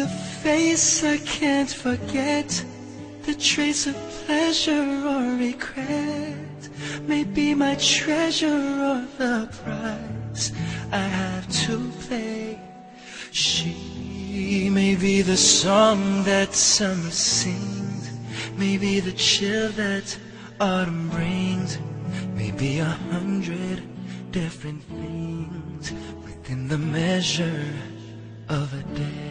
face I can't forget, the trace of pleasure or regret may be my treasure or the price I have to pay. She may be the song that summer sings, maybe the chill that autumn brings, maybe 100 different things within the measure of a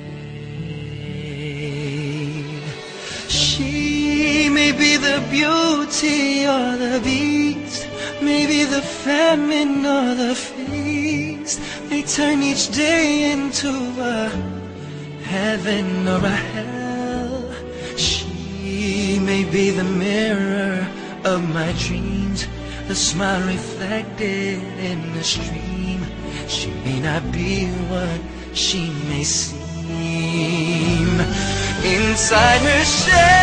day. She may be the beauty or the beast, maybe the famine or the feast, may turn each day into a heaven or a hell. She may be the mirror of my dreams, the smile reflected in the stream. She may not be what she may seem. Inside her shell